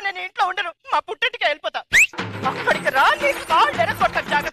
నేను ఇంట్లో ఉండను, మా పుట్టింటికి వెళ్ళిపోతా. అక్కడికి రా, నీ కాళ్ళు ఎరగొట్టాను. జాగ్రత్త.